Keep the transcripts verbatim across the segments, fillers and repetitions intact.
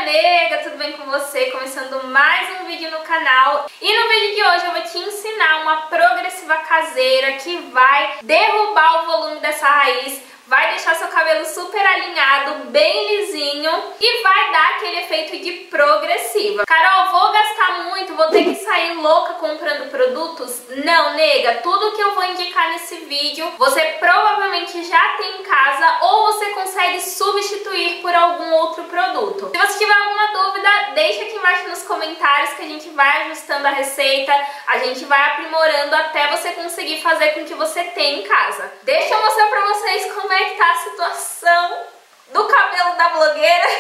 nega, tudo bem com você? Começando mais um vídeo no canal. E no vídeo de hoje eu vou te ensinar uma progressiva caseira que vai derrubar o volume dessa raiz, vai deixar seu cabelo super alinhado, bem lisinho e vai dar aquele efeito de progressiva. Carol, vou gastar muito, vou ter que sair louca comprando produtos? Não, nega, tudo que eu vou indicar nesse vídeo você provavelmente já tem em casa ou você consegue substituir por algum outro produto. Se você tiver alguma dúvida, deixa aqui embaixo nos comentários que a gente vai ajustando a receita, a gente vai aprimorando até você conseguir fazer com o que você tem em casa. Deixa eu mostrar pra vocês como é que tá a situação do cabelo da blogueira.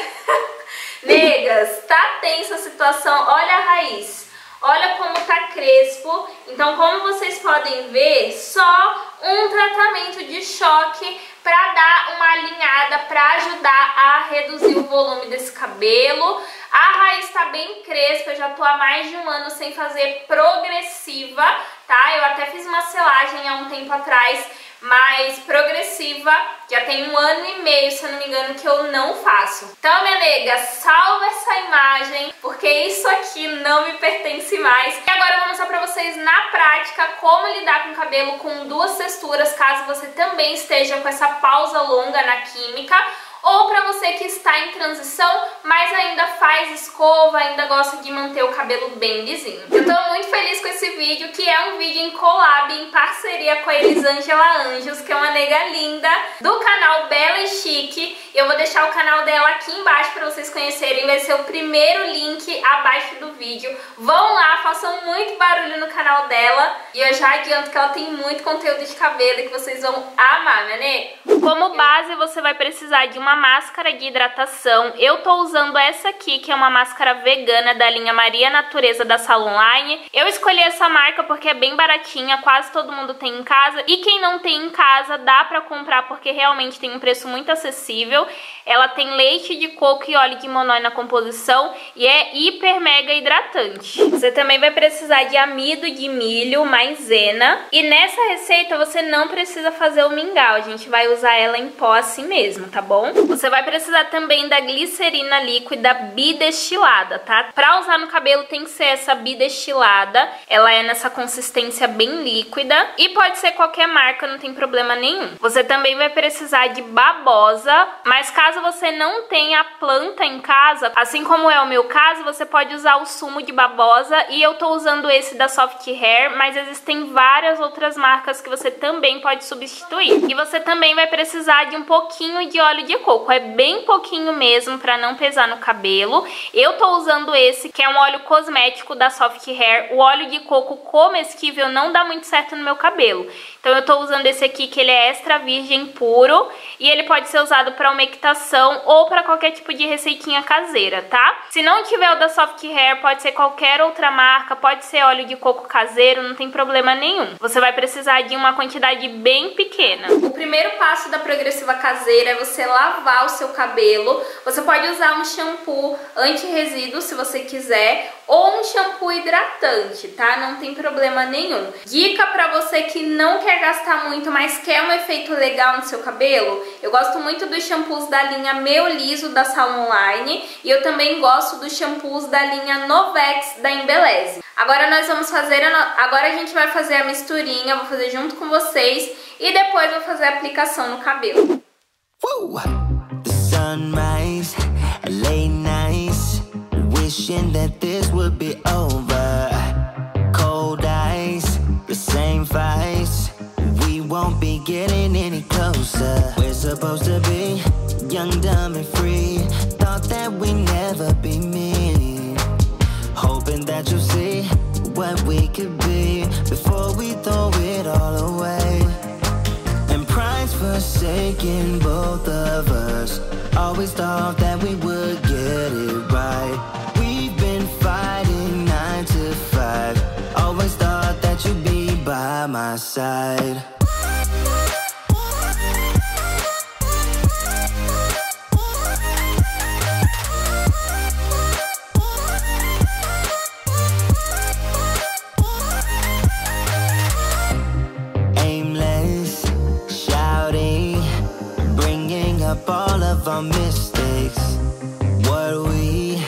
Negas, tá tensa a situação. Olha a raiz, olha como tá crespo. Então, como vocês podem ver, só um tratamento de choque para dar uma alinhada, para ajudar a reduzir o volume desse cabelo. A raiz tá bem crespa, eu já tô há mais de um ano sem fazer progressiva, tá? Eu até fiz uma selagem há um tempo atrás, mas progressiva já tem um ano e meio, se eu não me engano, que eu não faço. Então, minha nega, salva essa imagem, porque isso aqui não me pertence mais. E agora eu vou mostrar pra vocês na prática como lidar com o cabelo com duas texturas, caso você também esteja com essa pausa longa na química, ou para você que está em transição, mas ainda faz escova, ainda gosta de manter o cabelo bem lisinho. Eu tô muito feliz com esse vídeo, que é um vídeo em collab, em parceria com a Elisângela Anjos, que é uma nega linda, do canal Bela e Chique. Eu vou deixar o canal dela aqui embaixo para vocês conhecerem, vai ser o primeiro link abaixo do vídeo. Vão lá, façam muito barulho no canal dela, e eu já adianto que ela tem muito conteúdo de cabelo e que vocês vão amar, né, nega? Como base, você vai precisar de uma uma máscara de hidratação. Eu tô usando essa aqui, que é uma máscara vegana da linha Maria Natureza da Salon Line. Eu escolhi essa marca porque é bem baratinha, quase todo mundo tem em casa. E quem não tem em casa, dá pra comprar porque realmente tem um preço muito acessível. Ela tem leite de coco e óleo de monói na composição e é hiper mega hidratante. Você também vai precisar de amido de milho, maisena. E nessa receita você não precisa fazer o mingau, a gente vai usar ela em pó assim mesmo, tá bom? Você vai precisar também da glicerina líquida bidestilada, tá? Pra usar no cabelo tem que ser essa bidestilada. Ela é nessa consistência bem líquida. E pode ser qualquer marca, não tem problema nenhum. Você também vai precisar de babosa. Mas caso você não tenha a planta em casa, assim como é o meu caso, você pode usar o sumo de babosa. E eu tô usando esse da Soft Hair, mas existem várias outras marcas que você também pode substituir. E você também vai precisar de um pouquinho de óleo de coco. É bem pouquinho mesmo, pra não pesar no cabelo. Eu tô usando esse, que é um óleo cosmético da Soft Hair. O óleo de coco comestível não dá muito certo no meu cabelo. Então eu tô usando esse aqui, que ele é extra virgem puro. E ele pode ser usado pra umectação ou pra qualquer tipo de receitinha caseira, tá? Se não tiver o da Soft Hair, pode ser qualquer outra marca. Pode ser óleo de coco caseiro, não tem problema nenhum. Você vai precisar de uma quantidade bem pequena. O primeiro passo da progressiva caseira é você lavar lavar o seu cabelo. Você pode usar um shampoo anti-resíduo se você quiser, ou um shampoo hidratante, tá? Não tem problema nenhum. Dica pra você que não quer gastar muito, mas quer um efeito legal no seu cabelo, eu gosto muito dos shampoos da linha Meu Liso da Salon Line, e eu também gosto dos shampoos da linha Novex da Embeleze. Agora nós vamos fazer, a agora a gente vai fazer a misturinha, vou fazer junto com vocês, e depois vou fazer a aplicação no cabelo. Woo! The sunrise, late nights, wishing that this would be over. Cold eyes, the same fights, we won't be getting any closer. We're supposed to be young, dumb and free, thought that we'd never be mean. Hoping that you'll see what we could be before we throw it all away. Forsaking both of us, always thought that we would get it right. We've been fighting nine to five, always thought that you'd be by my side. Up all of our mistakes, what we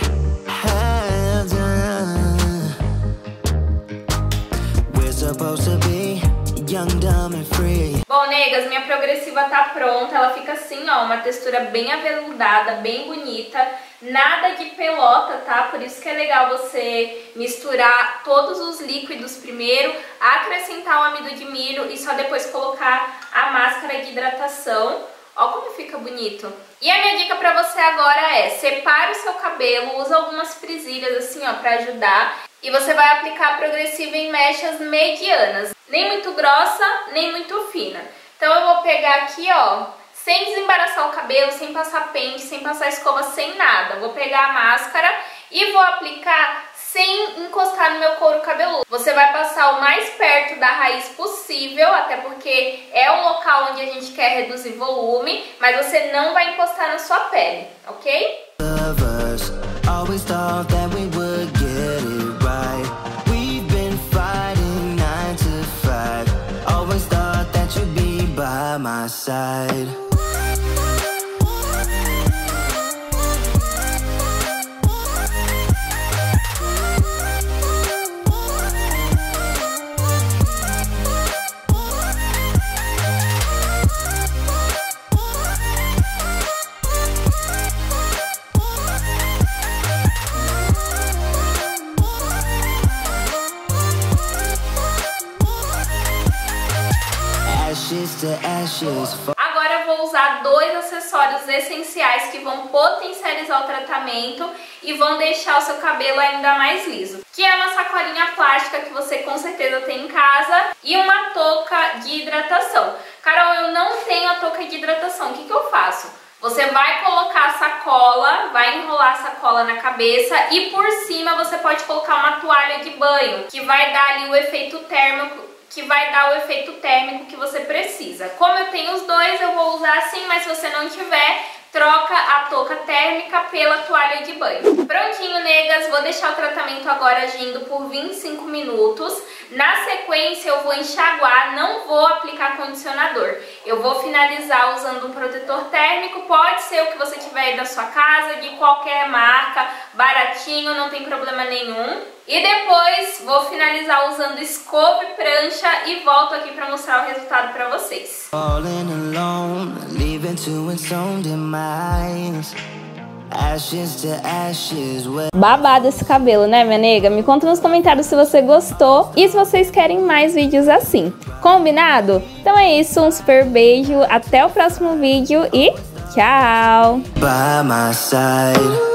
Negas, minha progressiva tá pronta, ela fica assim, ó, uma textura bem aveludada, bem bonita, nada de pelota, tá? Por isso que é legal você misturar todos os líquidos primeiro, acrescentar o amido de milho e só depois colocar a máscara de hidratação. Ó como fica bonito. E a minha dica pra você agora é, separa o seu cabelo, usa algumas presilhas assim, ó, pra ajudar. E você vai aplicar a progressiva em mechas medianas, nem muito grossa, nem muito fina. Então eu vou pegar aqui, ó, sem desembaraçar o cabelo, sem passar pente, sem passar escova, sem nada. Vou pegar a máscara e vou aplicar sem encostar no meu couro cabeludo. Você vai passar o mais perto da raiz possível, até porque é o local onde a gente quer reduzir volume, mas você não vai encostar na sua pele, ok? Agora eu vou usar dois acessórios essenciais que vão potencializar o tratamento e vão deixar o seu cabelo ainda mais liso. Que é uma sacolinha plástica que você com certeza tem em casa e uma touca de hidratação. Carol, eu não tenho a touca de hidratação, o que que eu faço? Você vai colocar a sacola, vai enrolar a sacola na cabeça e por cima você pode colocar uma toalha de banho, que vai dar ali o efeito térmico, que vai dar o efeito térmico que você precisa. Como eu tenho os dois, eu vou usar assim, mas se você não tiver, troca a touca térmica pela toalha de banho. Prontinho, negas, vou deixar o tratamento agora agindo por vinte e cinco minutos. Na sequência eu vou enxaguar, não vou aplicar condicionador. Eu vou finalizar usando um protetor térmico, pode ser o que você tiver aí da sua casa, de qualquer marca, baratinho, não tem problema nenhum. E depois vou finalizar usando escova e prancha e volto aqui para mostrar o resultado para vocês. Babado esse cabelo, né, minha nega? Me conta nos comentários se você gostou e se vocês querem mais vídeos assim. Combinado? Então é isso, um super beijo, até o próximo vídeo e tchau!